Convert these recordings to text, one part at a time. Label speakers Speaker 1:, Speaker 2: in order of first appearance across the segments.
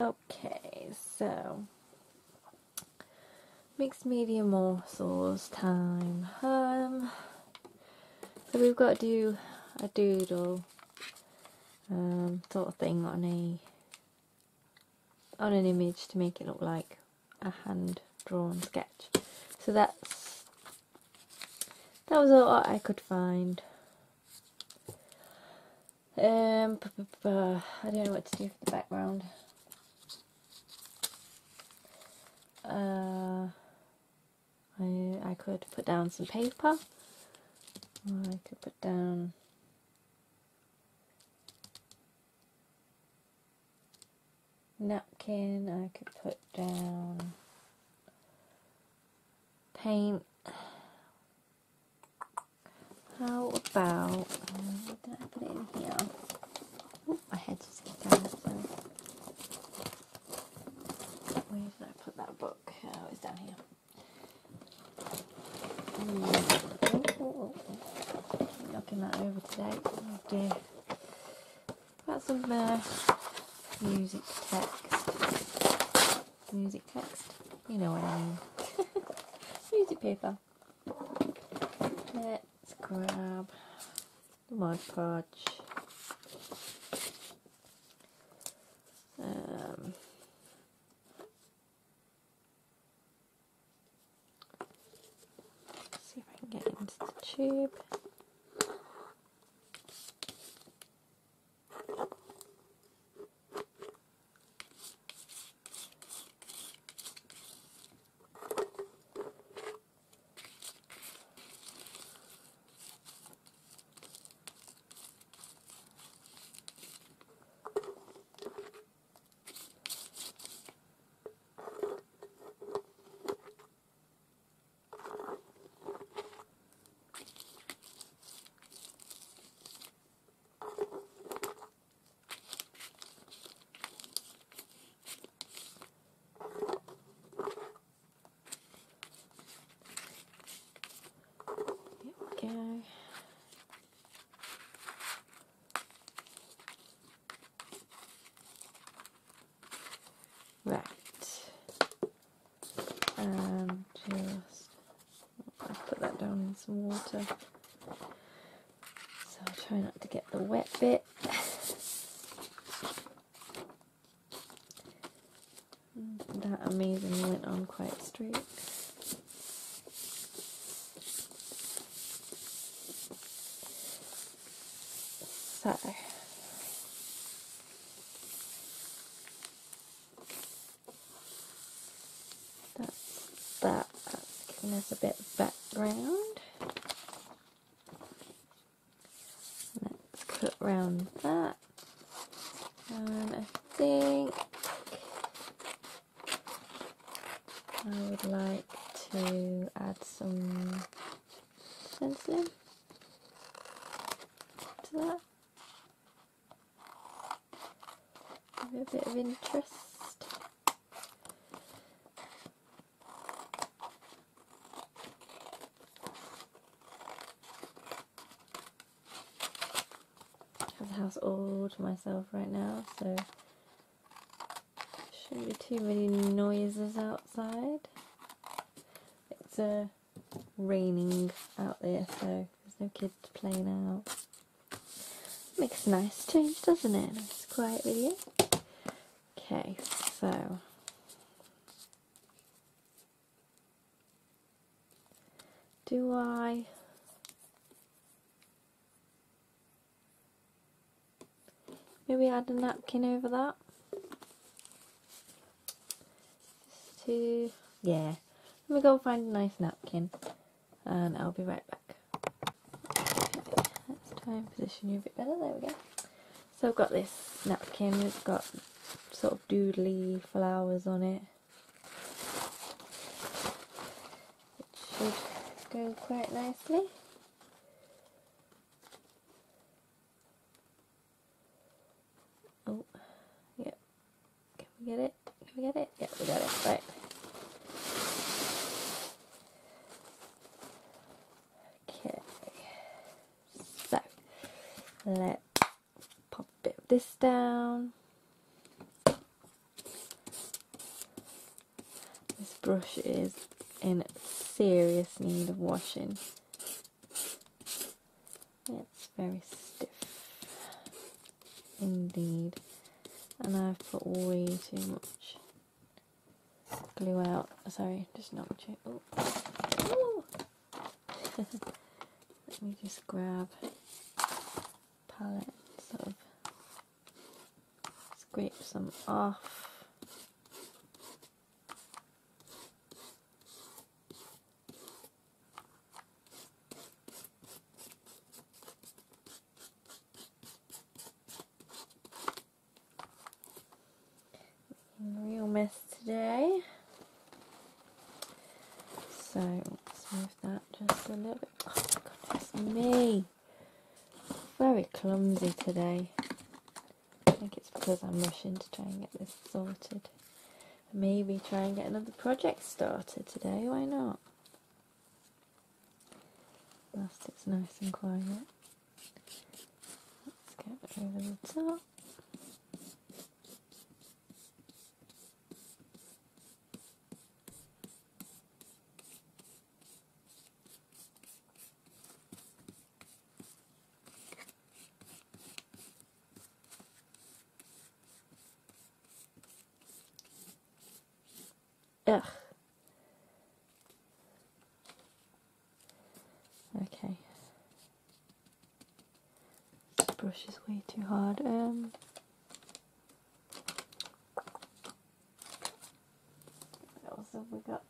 Speaker 1: Okay, so mixed media morsels time. So we've got to do a doodle sort of thing on an image to make it look like a hand drawn sketch. So that was all I could find. I don't know what to do for the background. I could put down some paper, or I could put down napkin, I could put down paint. How about, did I put it in here? Oh, my head just got down. So. Where did I put that book? Oh, it's down here. Knocking that over today. Oh dear. Got some music text. You know what I mean. Music paper. Let's grab the Mod Podge. See if I can get into the tube. Go. Right, and just I'll put that down in some water, so I'll try not to get the wet bit. That amazingly went on quite straight. So that's giving us a bit of background. Let's cut around that, and I think I would like to add some stenciling to that. Give it a bit of interest. I have the house all to myself right now, so shouldn't be too many noises outside. It's raining out there, so there's no kids playing out. Makes a nice change, doesn't it? Nice quiet video. Okay, so do I maybe add a napkin over that? Just to, yeah. Let me go find a nice napkin and I'll be right back. Okay, let's try and position you a bit better. There we go. So I've got this napkin, it's got sort of doodly flowers on it. It should go quite nicely. Oh, yep. Can we get it? Can we get it? Yeah, we got it. Right. Okay. So, let's pop a bit of this down. brush is in serious need of washing. It's very stiff indeed, and I've put way too much glue out. Sorry, just knocked you. Oh. Let me just grab palette, sort of scrape some off. Real mess today. So let's move that just a little bit. Oh my goodness me! Very clumsy today. I think it's because I'm rushing to try and get this sorted. Maybe try and get another project started today, why not? Whilst it's nice and quiet. Let's get over the top. Ugh. Okay. This brush is way too hard. What else have we got?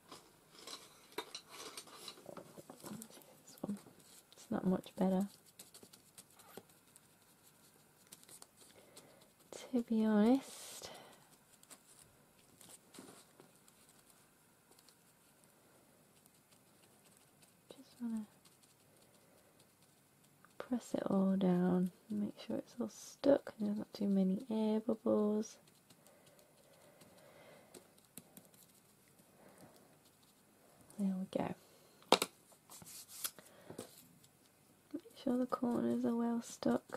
Speaker 1: This one. It's not much better. To be honest. Just want to press it all down and make sure it's all stuck and there's not too many air bubbles. There we go. Make sure the corners are well stuck.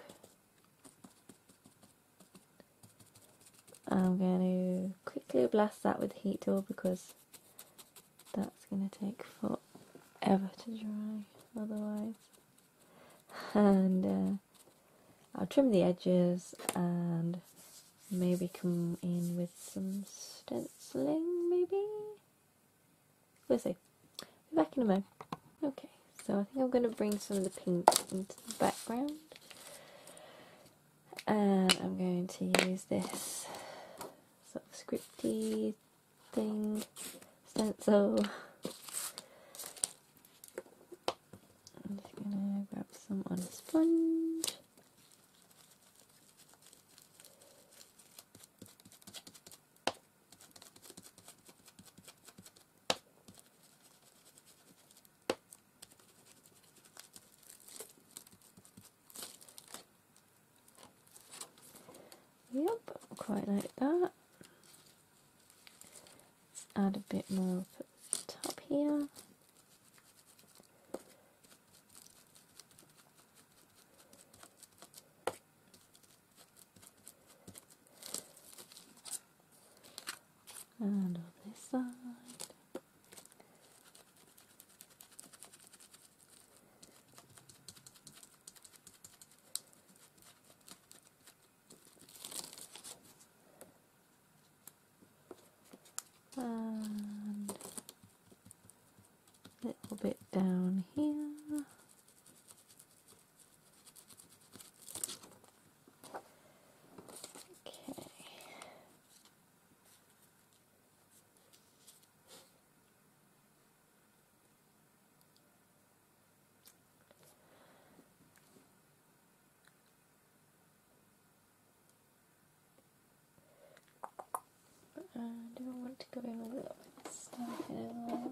Speaker 1: I'm going to quickly blast that with the heat tool because that's going to take forever to dry otherwise. And I'll trim the edges and maybe come in with some stenciling, maybe? We'll see. Be back in a moment. Okay, so I think I'm going to bring some of the pink into the background. And I'm going to use this sort of scripty thing, stencil. I'm just going to grab some on a sponge. Yep, quite like that. Let's add a bit more up at the top here. And on this side. And a little bit down here. Okay. Do I want to go in with a little bit of stuff here as well?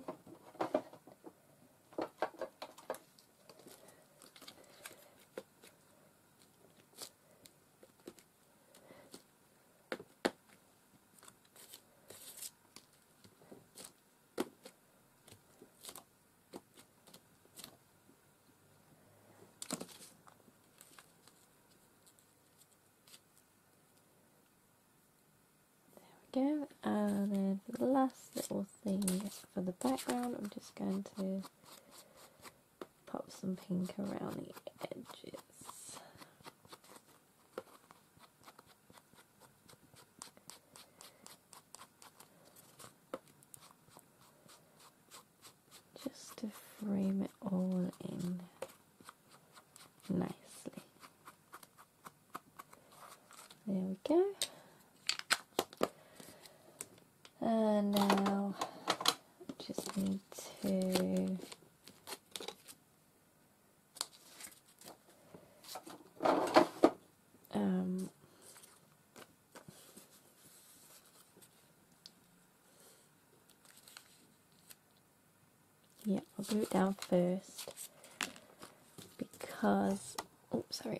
Speaker 1: go. And then the last little thing for the background, I'm just going to pop some pink around the edges. Just to frame it all in nicely. There we go. And now just need to yeah, I'll glue it down first because, oh sorry,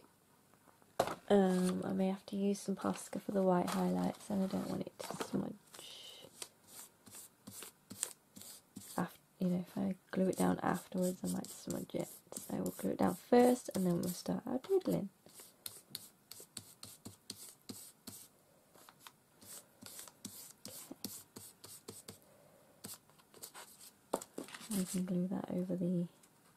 Speaker 1: I may have to use some Posca for the white highlights and I don't want it to smudge. You know, if I glue it down afterwards I might smudge it. So we'll glue it down first and then we'll start our doodling. Okay. We can glue that over the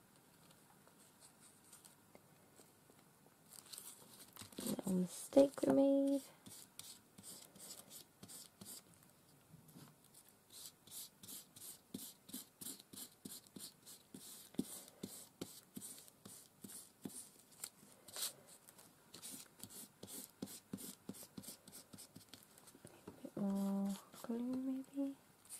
Speaker 1: little mistake we made. More glue maybe.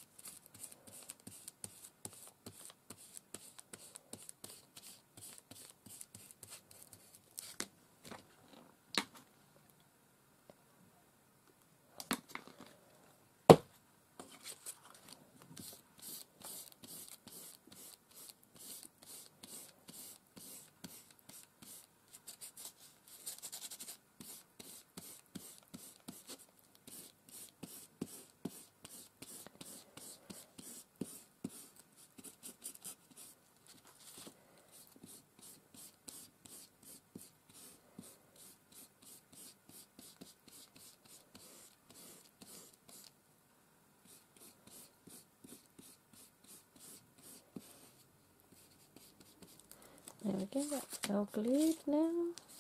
Speaker 1: There we go, that's all glued now.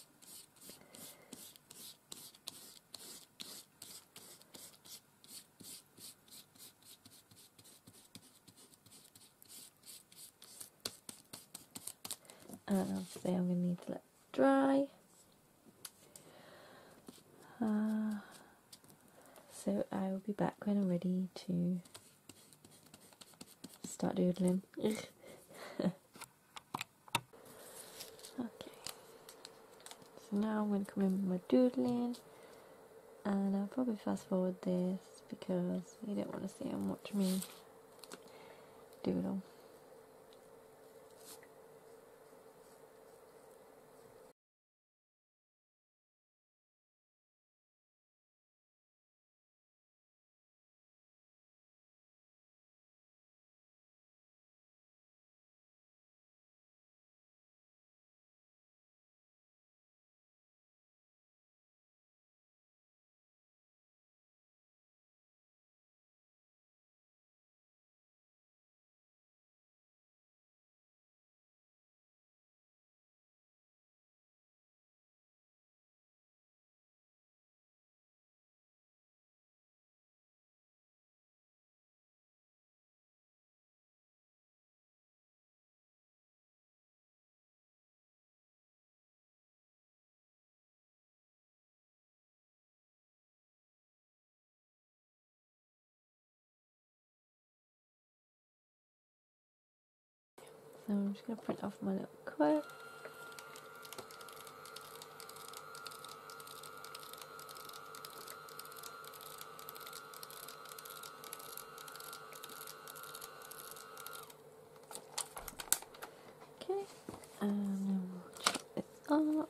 Speaker 1: And obviously I'm going to need to let it dry. So I will be back when I'm ready to start doodling. Okay, so now I'm going to come in with my doodling, and I'll probably fast forward this because you don't want to see how much me doodle. So I'm just going to print off my little quote. Okay, and then we'll check this up.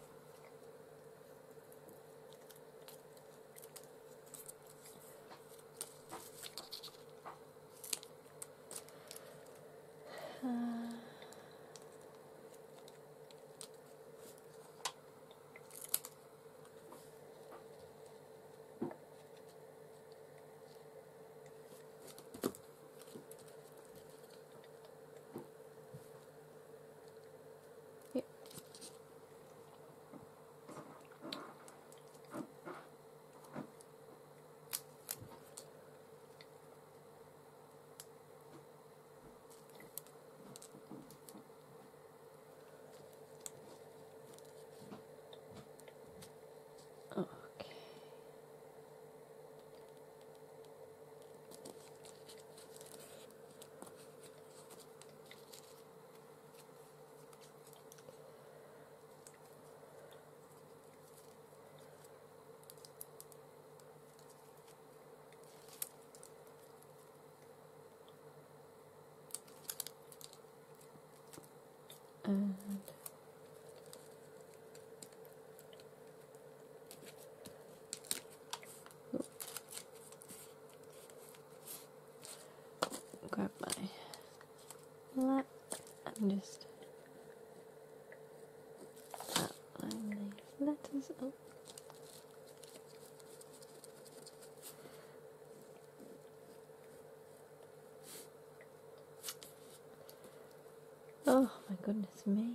Speaker 1: And just outline these letters up. Oh my goodness me.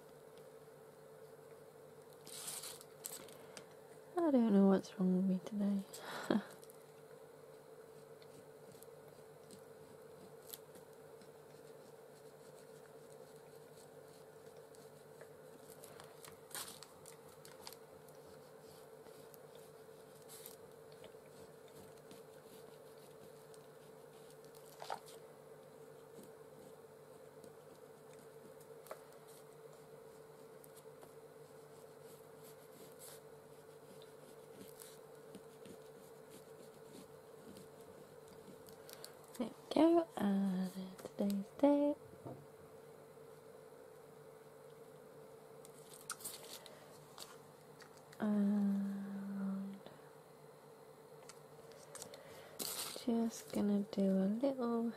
Speaker 1: I don't know what's wrong with me today. There we go, and today's date. And just gonna do a little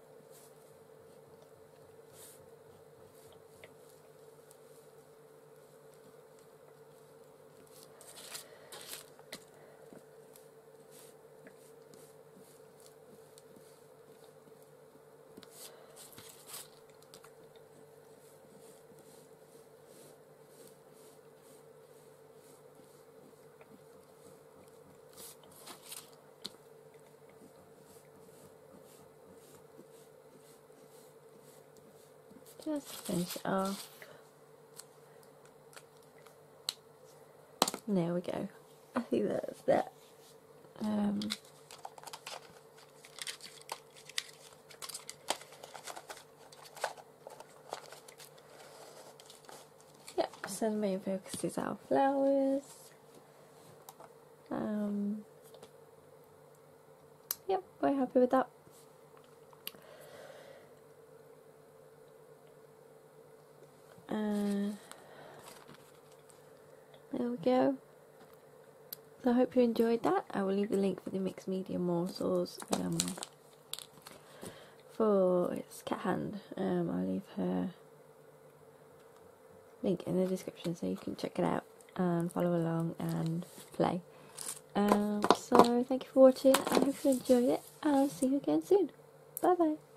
Speaker 1: just finish it off. There we go. I think that's that. Yep, so the main focus is our flowers. Yep, we're happy with that. There we go. So I hope you enjoyed that. I will leave the link for the mixed media morsels for its cat hand. I'll leave her link in the description so you can check it out and follow along and play. So thank you for watching. I hope you enjoyed it. I'll see you again soon. Bye bye.